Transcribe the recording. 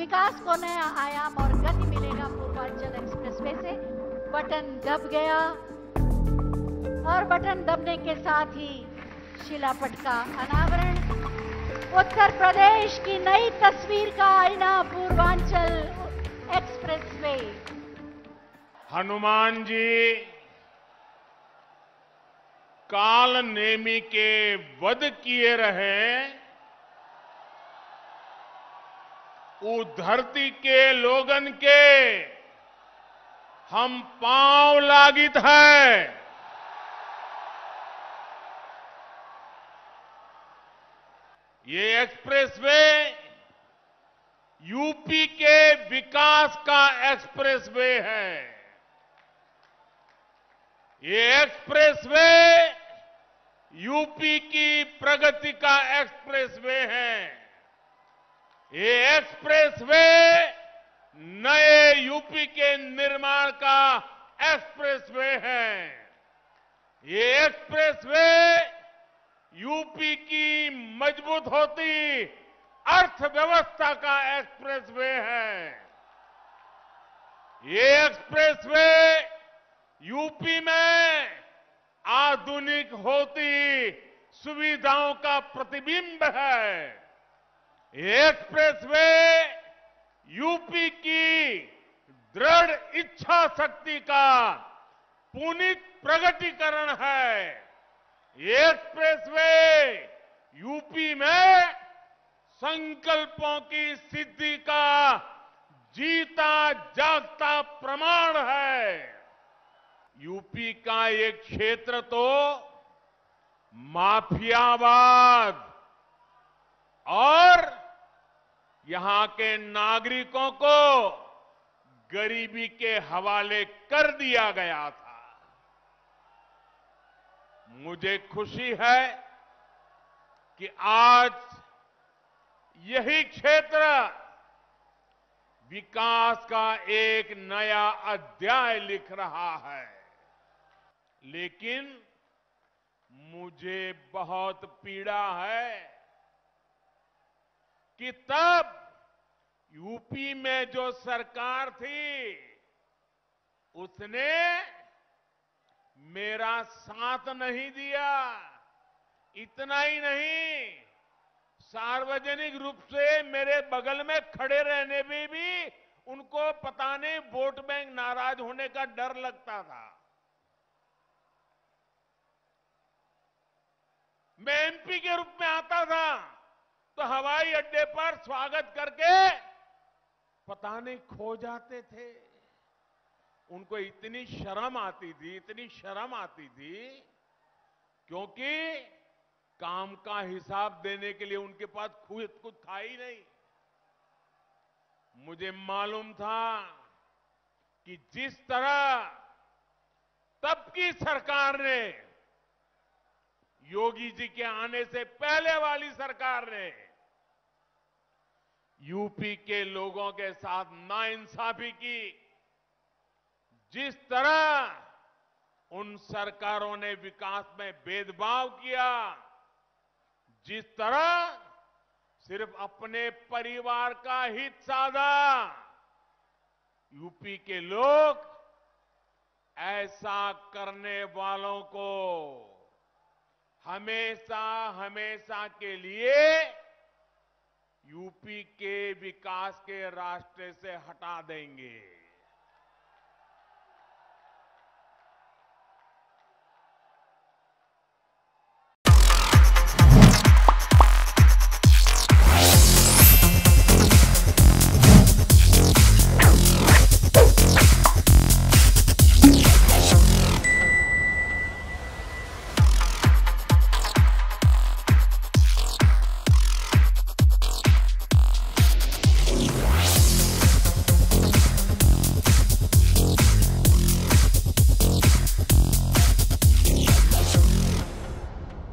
विकास को नया आयाम और गति मिलेगा पूर्वांचल एक्सप्रेसवे से। बटन दब गया और बटन दबने के साथ ही शिलापट का अनावरण। उत्तर प्रदेश की नई तस्वीर का आईना पूर्वांचल एक्सप्रेसवे। हनुमान जी काल नेमी के वध किए रहे, उ धरती के लोगन के हम पांव लागित है। ये एक्सप्रेसवे यूपी के विकास का एक्सप्रेसवे है। ये एक्सप्रेसवे यूपी की प्रगति का एक्सप्रेसवे है। ये एक्सप्रेसवे नए यूपी के निर्माण का एक्सप्रेसवे है। ये एक्सप्रेसवे यूपी की मजबूत होती अर्थव्यवस्था का एक्सप्रेसवे है। ये एक्सप्रेसवे यूपी में आधुनिक होती सुविधाओं का प्रतिबिंब है। ये एक्सप्रेसवे यूपी की दृढ़ इच्छा शक्ति का पुनीत प्रगटीकरण है। ये एक्सप्रेसवे यूपी में संकल्पों की सिद्धि का जीता जागता प्रमाण है। यूपी का ये क्षेत्र तो माफियावाद और यहां के नागरिकों को गरीबी के हवाले कर दिया गया था। मुझे खुशी है कि आज यही क्षेत्र विकास का एक नया अध्याय लिख रहा है। लेकिन मुझे बहुत पीड़ा है कि तब यूपी में जो सरकार थी उसने मेरा साथ नहीं दिया। इतना ही नहीं, सार्वजनिक रूप से मेरे बगल में खड़े रहने में भी उनको पता नहीं वोट बैंक नाराज होने का डर लगता था। मैं एमपी के रूप में आता था तो हवाई अड्डे पर स्वागत करके पता नहीं खो जाते थे। उनको इतनी शर्म आती थी, क्योंकि काम का हिसाब देने के लिए उनके पास कुछ था ही नहीं। मुझे मालूम था कि जिस तरह तब की सरकार ने, योगी जी के आने से पहले वाली सरकार ने यूपी के लोगों के साथ नाइंसाफी की, जिस तरह उन सरकारों ने विकास में भेदभाव किया, जिस तरह सिर्फ अपने परिवार का हित साधा, यूपी के लोग ऐसा करने वालों को हमेशा के लिए यूपी के विकास के रास्ते से हटा देंगे।